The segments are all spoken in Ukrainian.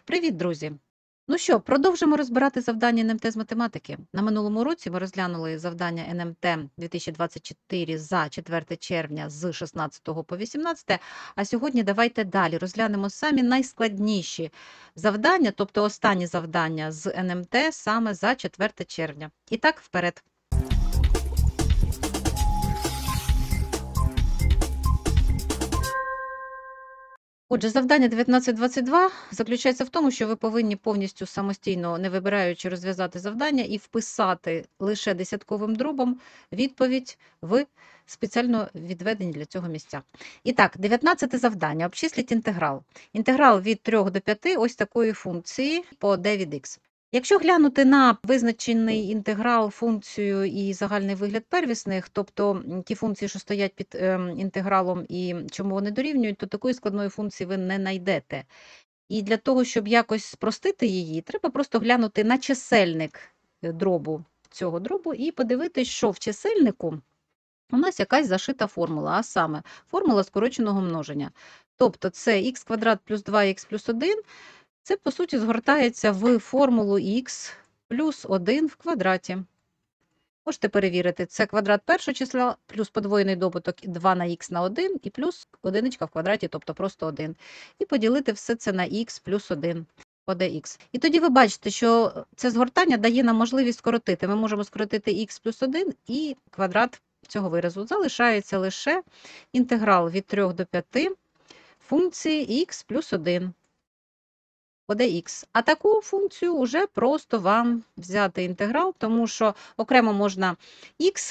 Привіт, друзі! Ну що, продовжимо розбирати завдання НМТ з математики. На минулому році ми розглянули завдання НМТ 2024 за 4 червня з 16 по 18, а сьогодні давайте далі розглянемо самі найскладніші завдання, тобто останні завдання з НМТ саме за 4 червня. І так, вперед. Отже, завдання 1922 заключається в тому, що ви повинні повністю самостійно, не вибираючи, розв'язати завдання і вписати лише десятковим дробом відповідь в спеціально відведені для цього місця. І так, 19 завдання. Обчисліть інтеграл. Інтеграл від 3 до 5 ось такої функції по d від x. Якщо глянути на визначений інтеграл, функцію і загальний вигляд первісних, тобто ті функції, що стоять під інтегралом і чому вони дорівнюють, то такої складної функції ви не знайдете. І для того, щоб якось спростити її, треба просто глянути на чисельник цього дробу і подивитись, що в чисельнику у нас якась зашита формула, а саме формула скороченого множення. Тобто це х квадрат плюс 2х плюс 1, це, по суті, згортається в формулу х плюс 1 в квадраті. Можете перевірити, це квадрат першого числа плюс подвоєний добуток 2 на х на 1 і плюс одиничка в квадраті, тобто просто 1. І поділити все це на х плюс 1 по dx. І тоді ви бачите, що це згортання дає нам можливість скоротити. Ми можемо скоротити х плюс 1 і квадрат цього виразу. Залишається лише інтеграл від 3 до 5 функції х плюс 1. по dx. А таку функцію вже просто вам взяти інтеграл, тому що окремо можна х,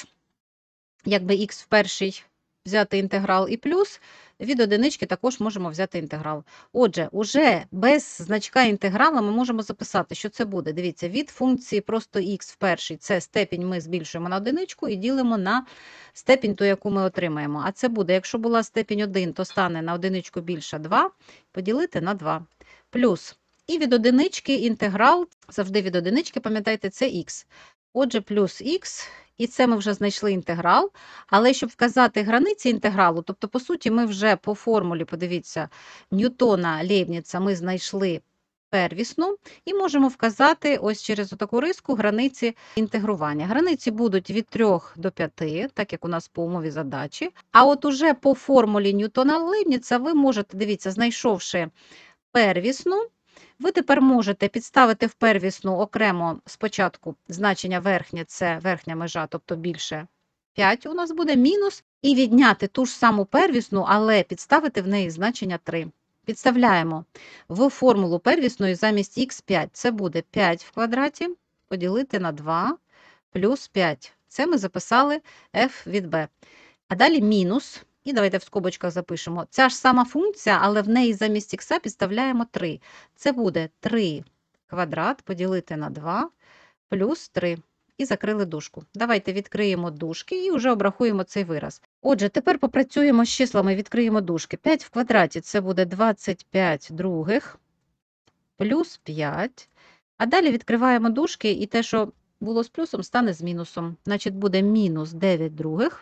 якби х в перший взяти інтеграл, і плюс від одинички також можемо взяти інтеграл. Отже, уже без значка інтеграла ми можемо записати, що це буде. Дивіться, від функції просто х в перший, це степінь ми збільшуємо на одиничку і ділимо на степінь ту, яку ми отримаємо. А це буде, якщо була степінь 1, то стане на одиничку більше 2, поділити на 2. Плюс. І від одинички інтеграл, завжди від одинички, пам'ятайте, це х. Отже, плюс х, і це ми вже знайшли інтеграл. Але щоб вказати границі інтегралу, тобто, по суті, ми вже по формулі, подивіться, Ньютона, Лейбніца ми знайшли первісну і можемо вказати ось через таку риску границі інтегрування. Границі будуть від 3 до 5, так як у нас по умові задачі. А от уже по формулі Ньютона, Лейбніца ви можете, дивіться, знайшовши первісну, ви тепер можете підставити в первісну окремо спочатку значення верхнє, це верхня межа, тобто більше 5 у нас буде, мінус, і відняти ту ж саму первісну, але підставити в неї значення 3. Підставляємо в формулу первісної замість х5. Це буде 5 в квадраті поділити на 2 плюс 5. Це ми записали f від b. А далі мінус. І давайте в скобочках запишемо. Ця ж сама функція, але в неї замість х підставляємо 3. Це буде 3 квадрат поділити на 2 плюс 3. І закрили дужку. Давайте відкриємо дужки і вже обрахуємо цей вираз. Отже, тепер попрацюємо з числами, відкриємо дужки. 5 в квадраті – це буде 25 других плюс 5. А далі відкриваємо дужки, і те, що було з плюсом, стане з мінусом. Значить, буде мінус 9 других.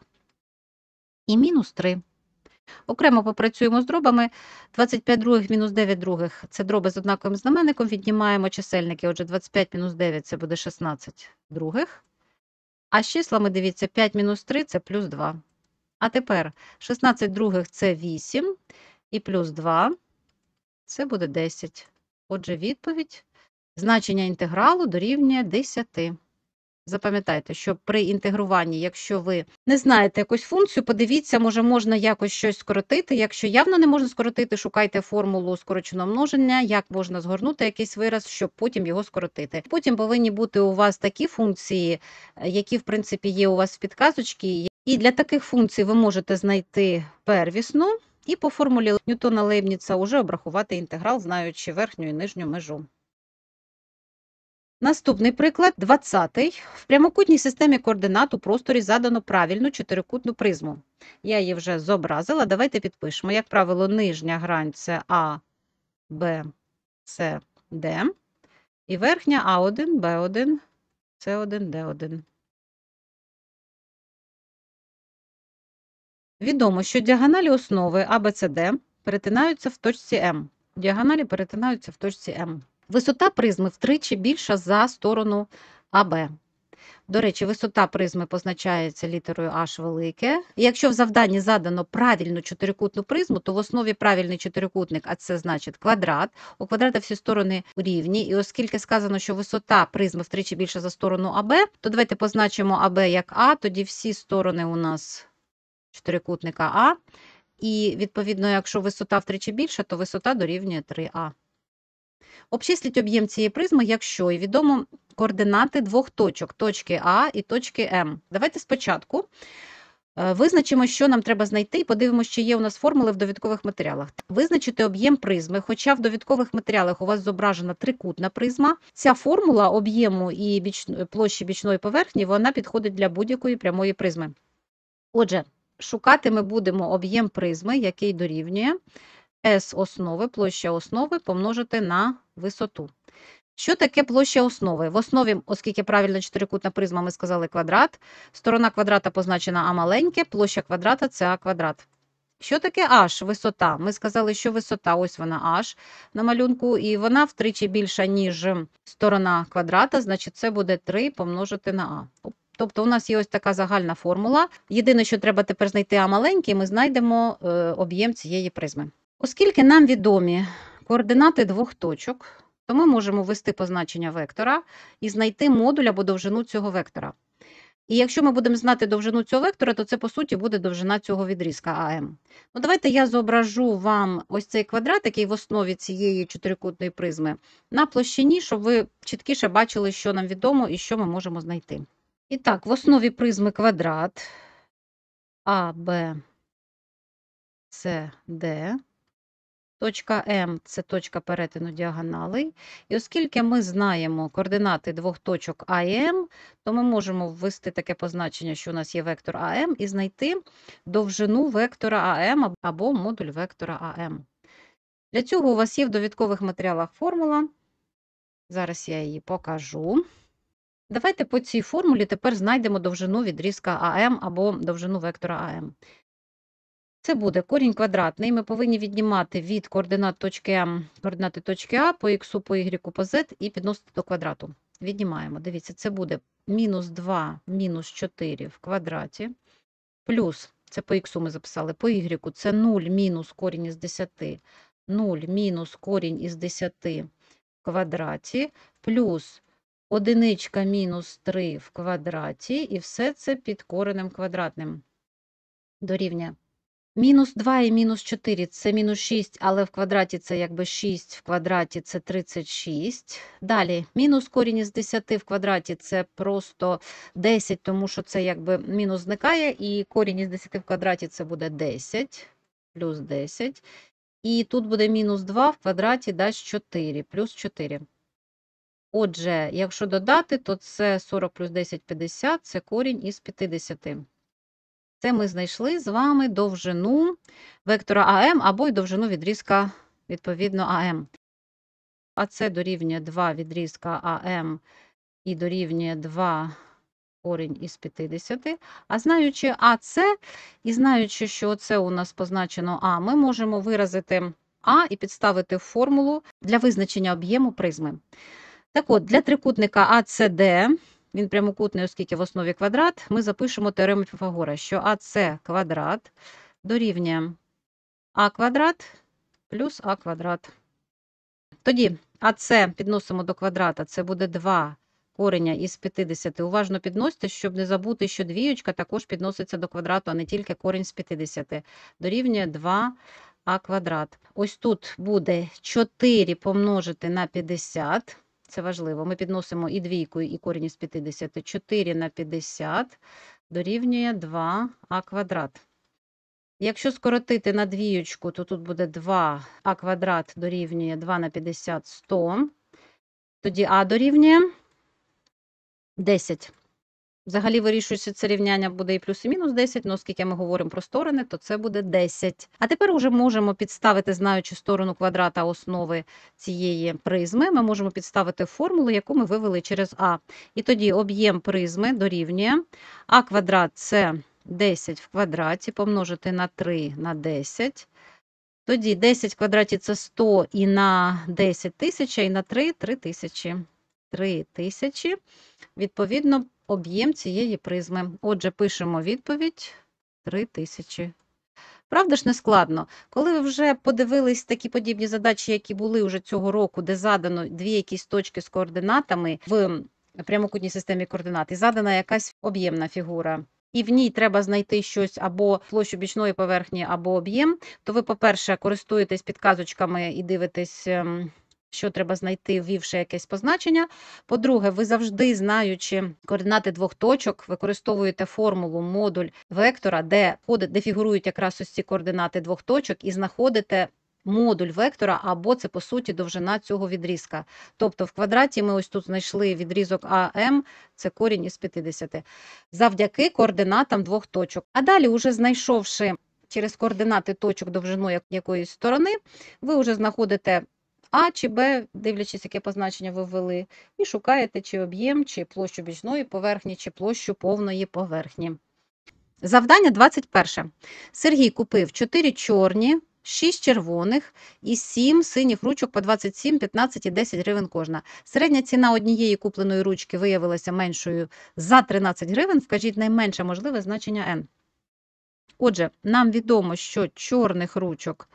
І мінус 3. Окремо попрацюємо з дробами. 25 других мінус 9 других – це дроби з однаковим знаменником. Віднімаємо чисельники. Отже, 25 мінус 9 – це буде 16 других. А з числами, дивіться, 5 мінус 3 – це плюс 2. А тепер 16 других – це 8. І плюс 2 – це буде 10. Отже, відповідь. Значення інтегралу дорівнює 10. Запам'ятайте, що при інтегруванні, якщо ви не знаєте якусь функцію, подивіться, може можна якось щось скоротити. Якщо явно не можна скоротити, шукайте формулу скороченого множення, як можна згорнути якийсь вираз, щоб потім його скоротити. Потім повинні бути у вас такі функції, які, в принципі, є у вас в підказочці. І для таких функцій ви можете знайти первісну і по формулі Ньютона-Лейбніца вже обрахувати інтеграл, знаючи верхню і нижню межу. Наступний приклад, 20-й. В прямокутній системі координат у просторі задано правильну чотирикутну призму. Я її вже зобразила, давайте підпишемо. Як правило, нижня грань – це А, Б, С, Д. І верхня А1, Б1, С1, Д1. Відомо, що діагоналі основи А, Б, С, Д перетинаються в точці М. діагоналі перетинаються в точці М. Висота призми втричі більша за сторону АБ. До речі, висота призми позначається літерою H велике. І якщо в завданні задано правильну чотирикутну призму, то в основі правильний чотирикутник, а це значить квадрат. У квадрата всі сторони рівні. І оскільки сказано, що висота призми втричі більша за сторону АБ, то давайте позначимо АБ як А, тоді всі сторони у нас чотирикутника А. І, відповідно, якщо висота втричі більша, то висота дорівнює 3А. Обчисліть об'єм цієї призми, якщо і відомо координати двох точок, точки А і точки М. Давайте спочатку визначимо, що нам треба знайти, і подивимося, чи є у нас формули в довідкових матеріалах. Визначити об'єм призми, хоча в довідкових матеріалах у вас зображена трикутна призма. Ця формула об'єму і площі бічної поверхні, вона підходить для будь-якої прямої призми. Отже, шукати ми будемо об'єм призми, який дорівнює S основи, площа основи помножити на висоту. Що таке площа основи? В основі, оскільки правильна чотирикутна призма, ми сказали квадрат, сторона квадрата позначена А маленьке, площа квадрата – це А квадрат. Що таке H? Висота. Ми сказали, що висота, ось вона H на малюнку, і вона втричі більша, ніж сторона квадрата, значить це буде 3 помножити на А. Тобто у нас є ось така загальна формула. Єдине, що треба тепер знайти А маленький, ми знайдемо об'єм цієї призми. Оскільки нам відомі координати двох точок, то ми можемо ввести позначення вектора і знайти модуль або довжину цього вектора. І якщо ми будемо знати довжину цього вектора, то це, по суті, буде довжина цього відрізка АМ. Ну, давайте я зображу вам ось цей квадрат, який в основі цієї чотирикутної призми, на площині, щоб ви чіткіше бачили, що нам відомо і що ми можемо знайти. І так, в основі призми квадрат А, Б, С, Д. Точка М – це точка перетину діагоналей. І оскільки ми знаємо координати двох точок А і М, то ми можемо ввести таке позначення, що у нас є вектор АМ, і знайти довжину вектора АМ або модуль вектора АМ. Для цього у вас є в довідкових матеріалах формула. Зараз я її покажу. Давайте по цій формулі тепер знайдемо довжину відрізка АМ або довжину вектора АМ. Це буде корінь квадратний. Ми повинні віднімати від координат точки М координати точки А по х, по y, по z і підносити до квадрату. Віднімаємо. Дивіться, це буде мінус 2 мінус 4 в квадраті. Плюс, це по х ми записали, по y це 0 мінус корінь із 10. 0 мінус корінь із 10 в квадраті. Плюс одиничка мінус 3 в квадраті. І все це під коренем квадратним. Дорівнює. Мінус 2 і мінус 4 – це мінус 6, але в квадраті це якби 6, в квадраті це 36. Далі, мінус корінь із 10 в квадраті – це просто 10, тому що це якби мінус зникає, і корінь із 10 в квадраті – це буде 10, плюс 10. І тут буде мінус 2 в квадраті дасть 4, плюс 4. Отже, якщо додати, то це 40 плюс 10 – 50, це корінь із 50. Це ми знайшли з вами довжину вектора АМ або й довжину відрізка, відповідно, АМ. АЦ дорівнює 2 відрізка АМ і дорівнює 2 корінь із 50. А знаючи АЦ і знаючи, що це у нас позначено А, ми можемо виразити А і підставити формулу для визначення об'єму призми. Так от, для трикутника АЦД, він прямокутний, оскільки в основі квадрат, ми запишемо теорему Піфагора, що АЦ квадрат дорівнює А квадрат плюс А квадрат. Тоді АЦ підносимо до квадрата, це буде 2 кореня із 50. Уважно підносите, щоб не забути, що двієчка також підноситься до квадрату, а не тільки корінь з 50. Дорівнює 2А квадрат. Ось тут буде 4 помножити на 50. Це важливо. Ми підносимо і двійку, і корінь із 50. 4 на 50 дорівнює 2а квадрат. Якщо скоротити на двієчку, то тут буде 2а квадрат дорівнює 2 на 50 – 100. Тоді а дорівнює 10. Взагалі вирішується це рівняння буде і плюс, і мінус 10, але оскільки ми говоримо про сторони, то це буде 10. А тепер уже можемо підставити, знаючи сторону квадрата основи цієї призми, ми можемо підставити формулу, яку ми вивели через А. І тоді об'єм призми дорівнює А квадрат – це 10 в квадраті, помножити на 3 на 10, Тоді 10 в квадраті – це 100, і на 10 – 1000, і на 3 – 3000. 3000, відповідно, об'єм цієї призми. Отже, пишемо відповідь 3000. Правда ж не складно? Коли ви вже подивились такі подібні задачі, які були вже цього року, де задано дві якісь точки з координатами в прямокутній системі координат, і задана якась об'ємна фігура, і в ній треба знайти щось або площу бічної поверхні, або об'єм, то ви, по-перше, користуєтесь підказочками і дивитесь, що треба знайти, ввівши якесь позначення. По-друге, ви завжди, знаючи координати двох точок, використовуєте формулу модуль вектора, де фігурують якраз ось ці координати двох точок, і знаходите модуль вектора, або це, по суті, довжина цього відрізка. Тобто в квадраті ми ось тут знайшли відрізок АМ, це корінь із 50, завдяки координатам двох точок. А далі, уже знайшовши через координати точок довжину якоїсь сторони, ви вже знаходите А чи Б, дивлячись, яке позначення ви ввели, і шукаєте чи об'єм, чи площу бічної поверхні, чи площу повної поверхні. Завдання 21. Сергій купив 4 чорні, 6 червоних і 7 синіх ручок по 27, 15 і 10 гривень кожна. Середня ціна однієї купленої ручки виявилася меншою за 13 гривень. Вкажіть найменше можливе значення N. Отже, нам відомо, що чорних ручок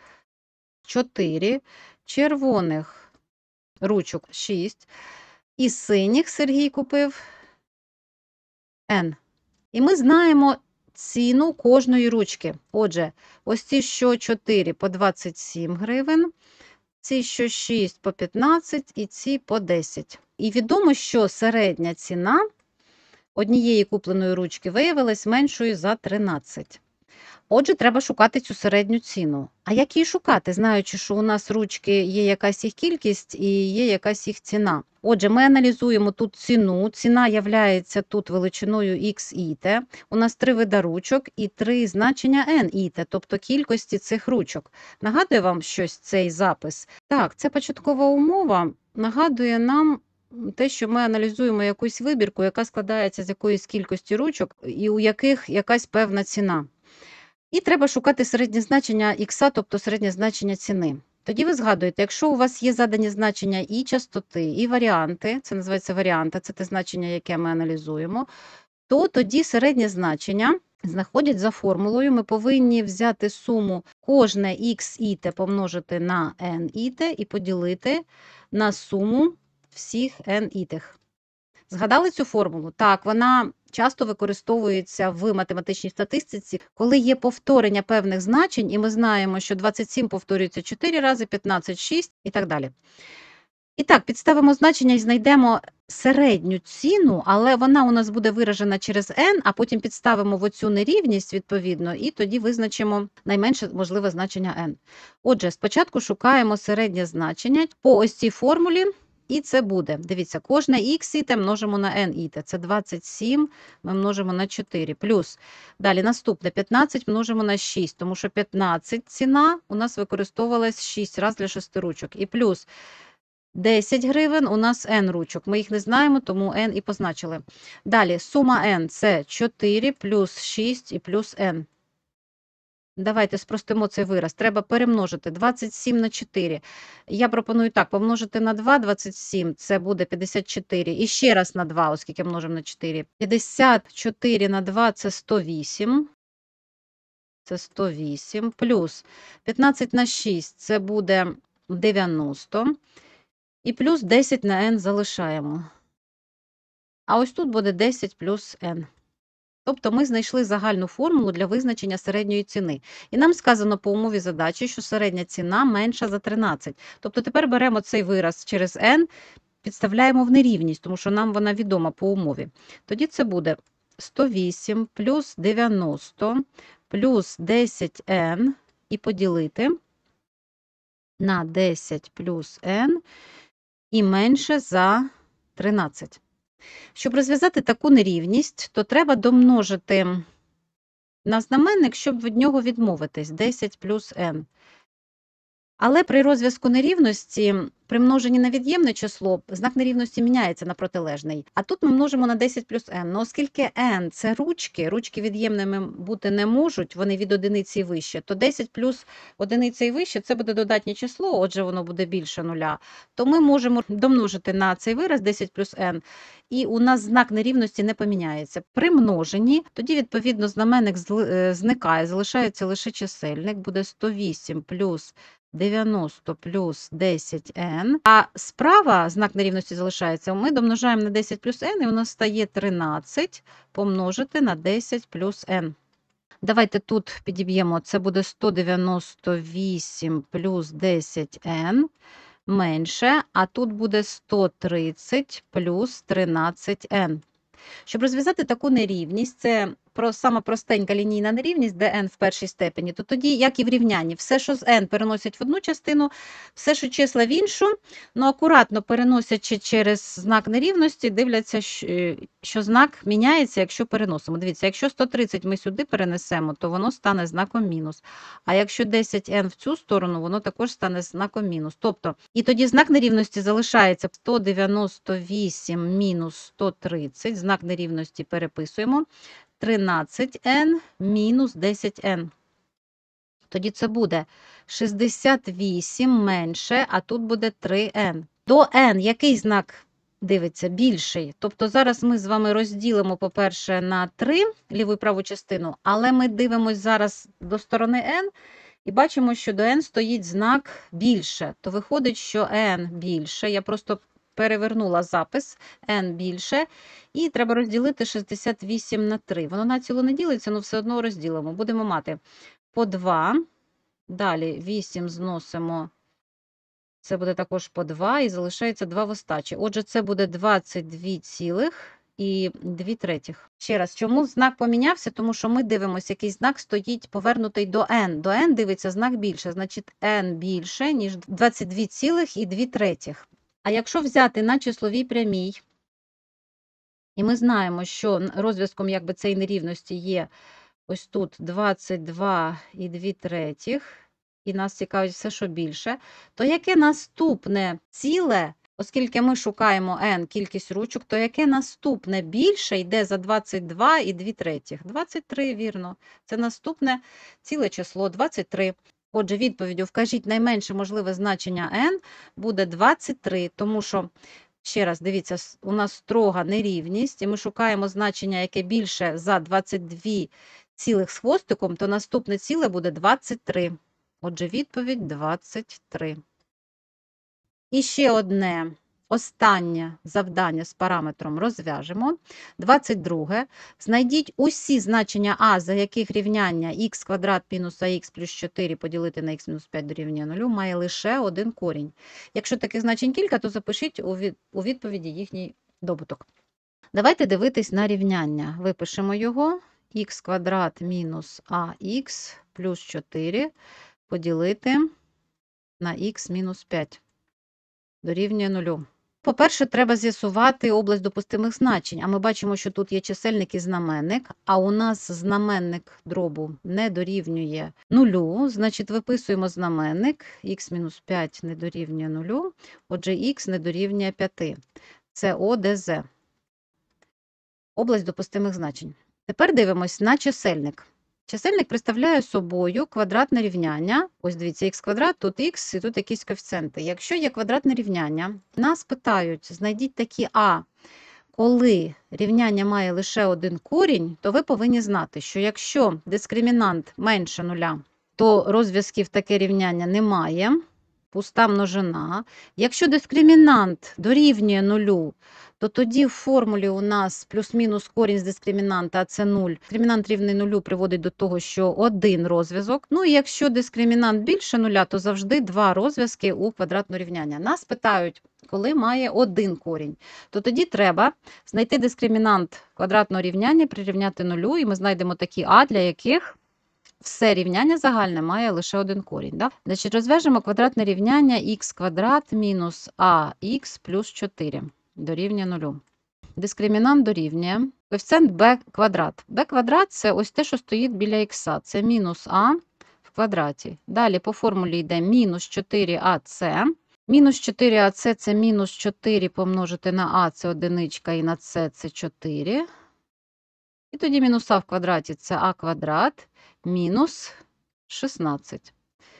4, червоних ручок 6, і синіх Сергій купив N. І ми знаємо ціну кожної ручки. Отже, ось ці, що 4 по 27 гривень, ці, що 6 по 15 і ці по 10. І відомо, що середня ціна однієї купленої ручки виявилась меншою за 13. Отже, треба шукати цю середню ціну. А як її шукати, знаючи, що у нас ручки є якась їх кількість і є якась їх ціна? Отже, ми аналізуємо тут ціну. Ціна являється тут величиною x і t. У нас 3 вида ручок і 3 значення n і t, тобто кількості цих ручок. Нагадує вам щось цей запис? Так, це початкова умова нагадує нам те, що ми аналізуємо якусь вибірку, яка складається з якоїсь кількості ручок і у яких якась певна ціна. І треба шукати середнє значення х, тобто середнє значення ціни. Тоді ви згадуєте, якщо у вас є задані значення і частоти, і варіанти, це називається варіанти, це те значення, яке ми аналізуємо, то тоді середнє значення знаходять за формулою. Ми повинні взяти суму кожне х і t помножити на n і t і поділити на суму всіх n і t. Згадали цю формулу? Так, вона часто використовується в математичній статистиці, коли є повторення певних значень, і ми знаємо, що 27 повторюється 4 рази, 15 – 6 і так далі. І так, підставимо значення і знайдемо середню ціну, але вона у нас буде виражена через n, а потім підставимо в оцю нерівність, відповідно, і тоді визначимо найменше можливе значення n. Отже, спочатку шукаємо середнє значення по ось цій формулі. І це буде, дивіться, кожне х і t множимо на n і t. Це 27 ми множимо на 4. Плюс, далі наступне, 15 множимо на 6, тому що 15 ціна у нас використовувалась 6 разів для 6 ручок. І плюс 10 гривень у нас n ручок. Ми їх не знаємо, тому n і позначили. Далі, сума n – це 4 плюс 6 і плюс n. Давайте спростимо цей вираз. Треба перемножити 27 на 4. Я пропоную так, помножити на 2, 27, це буде 54. І ще раз на 2, оскільки множимо на 4. 54 на 2 – це 108. Це 108. Плюс 15 на 6 – це буде 90. І плюс 10 на n залишаємо. А ось тут буде 10 плюс n. Тобто ми знайшли загальну формулу для визначення середньої ціни. І нам сказано по умові задачі, що середня ціна менша за 13. Тобто тепер беремо цей вираз через n, підставляємо в нерівність, тому що нам вона відома по умові. Тоді це буде 108 плюс 90 плюс 10n і поділити на 10 плюс n і менше за 13. Щоб розв'язати таку нерівність, то треба домножити на знаменник, щоб від нього відмовитись. 10 плюс n. Але при розв'язку нерівності, при множенні на від'ємне число, знак нерівності міняється на протилежний. А тут ми множимо на 10 плюс n. Ну, оскільки n – це ручки від'ємними бути не можуть, вони від одиниці і вище, то 10 плюс одиниця і вище – це буде додатнє число, отже, воно буде більше нуля. То ми можемо домножити на цей вираз 10 плюс n, і у нас знак нерівності не поміняється. При множенні тоді, відповідно, знаменник зникає, залишається лише чисельник, буде 108 плюс 90 плюс 10n, а справа знак нерівності залишається, ми домножаємо на 10 плюс n, і у нас стає 13 помножити на 10 плюс n. Давайте тут підіб'ємо, це буде 198 плюс 10n менше, а тут буде 130 плюс 13n. Щоб розв'язати таку нерівність, це сама простенька лінійна нерівність, де n в першій степені, то тоді, як і в рівнянні, все, що з n переносять в одну частину, все, що числа в іншу, ну акуратно переносячи через знак нерівності, дивляться, що знак міняється, якщо переносимо. Дивіться, якщо 130 ми сюди перенесемо, то воно стане знаком мінус. А якщо 10n в цю сторону, воно також стане знаком мінус. Тобто, і тоді знак нерівності залишається 198 мінус 130, знак нерівності переписуємо, 13n мінус 10n. Тоді це буде 68 менше, а тут буде 3n. До n який знак дивиться? Більший. Тобто зараз ми з вами розділимо, по-перше, на 3 ліву і праву частину, але ми дивимося зараз до сторони n і бачимо, що до n стоїть знак більше. То виходить, що n більше. Я просто перевернула запис, n більше, і треба розділити 68 на 3. Воно націло не ділиться, але все одно розділимо. Будемо мати по 2, далі 8 зносимо, це буде також по 2, і залишається 2 в остачі. Отже, це буде 22,2. Ще раз, чому знак помінявся? Тому що ми дивимося, який знак стоїть повернутий до n. До n дивиться знак більше, значить n більше, ніж 22,2. А якщо взяти на числовій прямій, і ми знаємо, що розв'язком якби цієї нерівності є ось тут 22,2, і нас цікавить все, що більше, то яке наступне ціле, оскільки ми шукаємо n, кількість ручок, то яке наступне більше йде за 22,2? 23, вірно. Це наступне ціле число 23. Отже, відповіддю вкажіть найменше можливе значення n буде 23, тому що, ще раз, дивіться, у нас строга нерівність, і ми шукаємо значення, яке більше за 22 цілих з хвостиком, то наступне ціле буде 23. Отже, відповідь 23. І ще одне, останнє завдання з параметром розв'яжемо. 22. Знайдіть усі значення а, за яких рівняння х квадрат мінус ах плюс 4 поділити на х мінус 5 дорівнює 0 має лише один корінь. Якщо таких значень кілька, то запишіть у відповіді їхній добуток. Давайте дивитись на рівняння. Випишемо його. Х квадрат мінус ах плюс 4 поділити на х мінус 5 дорівнює 0. По-перше, треба з'ясувати область допустимих значень, а ми бачимо, що тут є чисельник і знаменник, а у нас знаменник дробу не дорівнює 0, значить виписуємо знаменник, х мінус 5 не дорівнює 0, отже х не дорівнює 5. Це ОДЗ. Область допустимих значень. Тепер дивимось на чисельник. Чисельник представляє собою квадратне рівняння. Ось дивіться, х квадрат, тут х і тут якісь коефіцієнти. Якщо є квадратне рівняння, нас питають, знайдіть такі а. Коли рівняння має лише один корінь, то ви повинні знати, що якщо дискримінант менше нуля, то розв'язків таке рівняння немає, пуста множина. Якщо дискримінант дорівнює нулю, то тоді в формулі у нас плюс-мінус корінь з дискримінанта, а це 0. Дискримінант рівний нулю приводить до того, що один розв'язок. Ну і якщо дискримінант більше нуля, то завжди два розв'язки у квадратного рівняння. Нас питають, коли має один корінь, то тоді треба знайти дискримінант квадратного рівняння, прирівняти нулю, і ми знайдемо такі а, для яких все рівняння загальне має лише один корінь. Да? Значить, розв'яжемо квадратне рівняння х квадрат мінус ах плюс 4 дорівнює 0. Дискримінант дорівнює коефіцієнт b квадрат. b квадрат – це ось те, що стоїть біля х. Це мінус а в в квадраті. Далі по формулі йде мінус 4АС. Мінус 4АС – це мінус 4 помножити на А – це одиничка, і на С – це 4. І тоді мінус А в квадраті – це А квадрат мінус 16.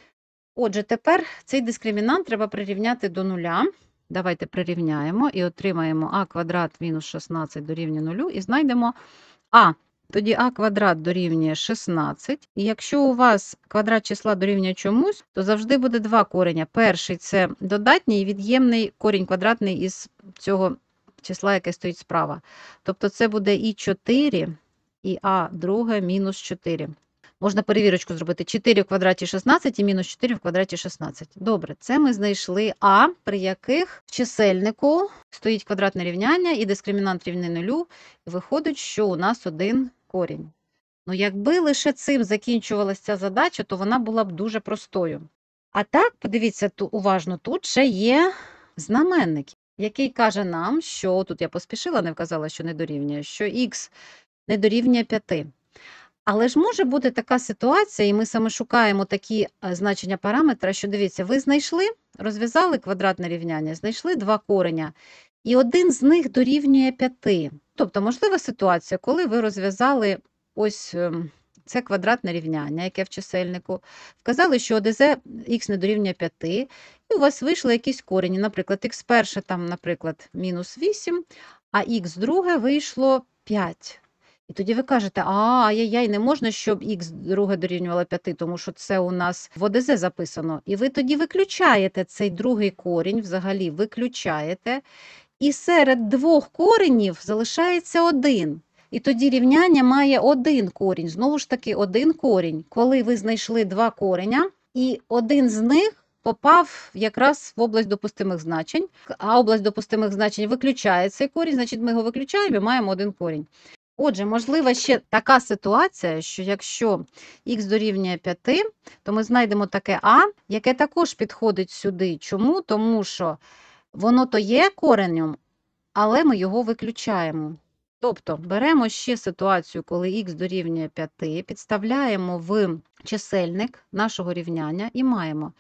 Отже, тепер цей дискримінант треба прирівняти до нуля. Давайте прирівняємо і отримаємо А квадрат мінус 16 дорівнює 0 і знайдемо А. Тоді А квадрат дорівнює 16. І якщо у вас квадрат числа дорівнює чомусь, то завжди буде два кореня. Перший – це додатній і від'ємний корінь квадратний із цього числа, яке стоїть справа. Тобто це буде і 4, і А друге мінус 4. Можна перевірочку зробити. 4 в квадраті 16 і мінус 4 в квадраті 16. Добре, це ми знайшли А, при яких в чисельнику стоїть квадратне рівняння і дискримінант рівний нулю. І виходить, що у нас один корінь. Ну, якби лише цим закінчувалася ця задача, то вона була б дуже простою. А так, подивіться уважно, тут ще є знаменник, який каже нам, що, тут я поспішила, не вказала, що не дорівнює, що х не дорівнює 5. Але ж може бути така ситуація, і ми саме шукаємо такі значення параметра, що, дивіться, ви знайшли, розв'язали квадратне рівняння, знайшли два кореня, і один з них дорівнює 5. Тобто, можлива ситуація, коли ви розв'язали ось це квадратне рівняння, яке в чисельнику, вказали, що ОДЗ х не дорівнює 5, і у вас вийшли якісь корені, наприклад, х перше, там, наприклад, мінус 8, а х друге вийшло 5. І тоді ви кажете, ай-яй-яй, не можна, щоб х друге дорівнювало 5, тому що це у нас в ОДЗ записано. І ви тоді виключаєте цей другий корінь, взагалі виключаєте, і серед двох коренів залишається один. І тоді рівняння має один корінь, знову ж таки один корінь. Коли ви знайшли два кореня, і один з них попав якраз в область допустимих значень, а область допустимих значень виключає цей корінь, значить ми його виключаємо і маємо один корінь. Отже, можлива ще така ситуація, що якщо х дорівнює 5, то ми знайдемо таке А, яке також підходить сюди. Чому? Тому що воно то є коренем, але ми його виключаємо. Тобто беремо ще ситуацію, коли х дорівнює 5, підставляємо в чисельник нашого рівняння і маємо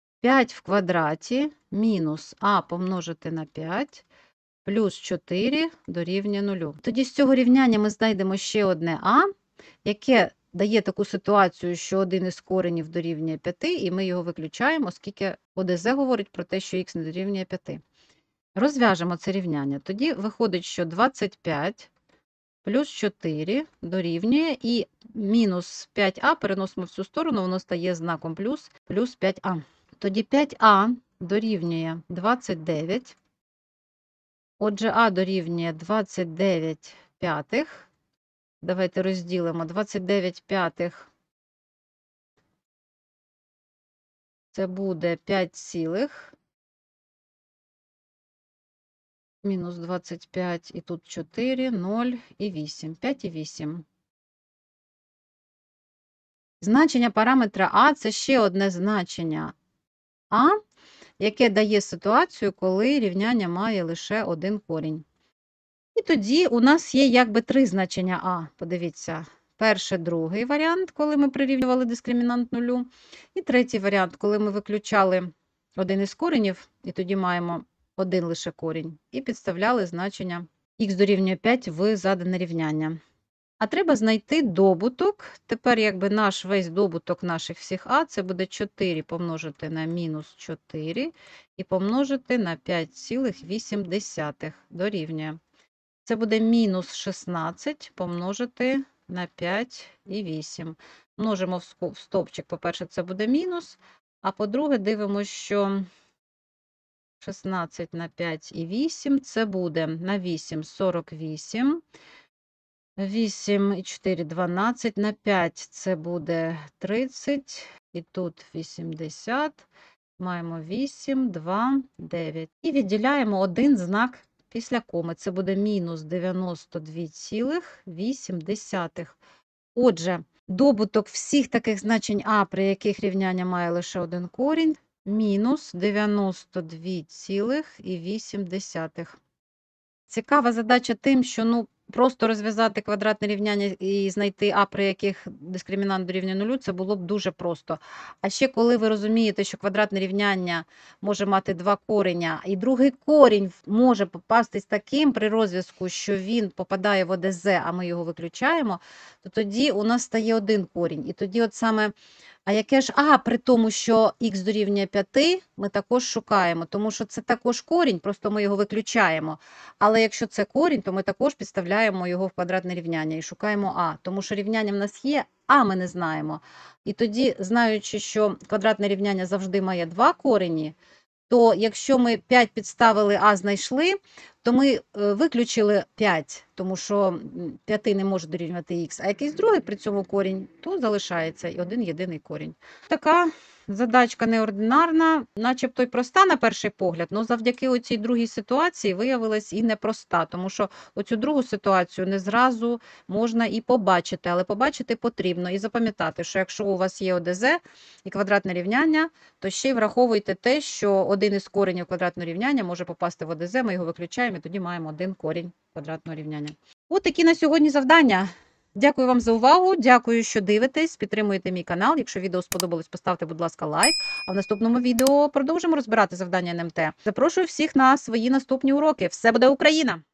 5 в квадраті мінус А помножити на 5, плюс 4 дорівнює 0. Тоді з цього рівняння ми знайдемо ще одне А, яке дає таку ситуацію, що один із коренів дорівнює 5, і ми його виключаємо, оскільки ОДЗ говорить про те, що х не дорівнює 5. Розв'яжемо це рівняння. Тоді виходить, що 25 плюс 4 дорівнює, і мінус 5а переносимо в цю сторону, воно стає знаком плюс 5а. Тоді 5а дорівнює 29. Отже, А дорівнює 29 п'ятих. Давайте розділимо 29 п'ятих. Це буде 5 цілих. Мінус 25, і тут 4, 0 і 8. 5 і 8. Значення параметра А – це ще одне значення А, яке дає ситуацію, коли рівняння має лише один корінь. І тоді у нас є якби три значення А. Подивіться, перший, другий варіант, коли ми прирівнювали дискримінант нулю. І третій варіант, коли ми виключали один із коренів, і тоді маємо один лише корінь, і підставляли значення х дорівнює 5 в задане рівняння. А треба знайти добуток. Тепер якби наш весь добуток наших всіх А, це буде 4 помножити на мінус 4 і помножити на 5,8 дорівнює. Це буде мінус 16 помножити на 5,8. Множимо в стовпчик, по-перше, це буде мінус, а по-друге, дивимося, що 16 на 5,8 це буде на 8 – 48. 8 і 4 – 12, на 5 це буде 30, і тут 80, маємо 8, 2, 9. І відділяємо один знак після коми, це буде мінус 92,8. Отже, добуток всіх таких значень А, при яких рівняння має лише один корінь, мінус 92,8. Цікава задача тим, що, просто розв'язати квадратне рівняння і знайти А, при яких дискримінант дорівнює нулю, це було б дуже просто. А ще коли ви розумієте, що квадратне рівняння може мати два кореня, і другий корінь може попастись таким при розв'язку, що він попадає в ОДЗ, а ми його виключаємо, то тоді у нас стає один корінь. І тоді от саме, а яке ж А, при тому, що х дорівнює 5, ми також шукаємо, тому що це також корінь, просто ми його виключаємо. Але якщо це корінь, то ми також підставляємо його в квадратне рівняння і шукаємо А, тому що рівняння в нас є, а ми не знаємо. І тоді, знаючи, що квадратне рівняння завжди має два корені, то якщо ми 5 підставили, а знайшли, то ми виключили 5, тому що 5 не може дорівнювати х, а якийсь другий при цьому корінь, то залишається і один єдиний корінь. Така задачка неординарна, начебто й проста на перший погляд, але завдяки оцій другій ситуації виявилась і непроста, тому що оцю другу ситуацію не зразу можна і побачити, але побачити потрібно і запам'ятати, що якщо у вас є ОДЗ і квадратне рівняння, то ще й враховуйте те, що один із коренів квадратного рівняння може попасти в ОДЗ, ми його виключаємо, і тоді маємо один корінь квадратного рівняння. От такі на сьогодні завдання. Дякую вам за увагу, дякую, що дивитесь, підтримуєте мій канал. Якщо відео сподобалось, поставте, будь ласка, лайк. А в наступному відео продовжимо розбирати завдання НМТ. Запрошую всіх на свої наступні уроки. Все буде Україна!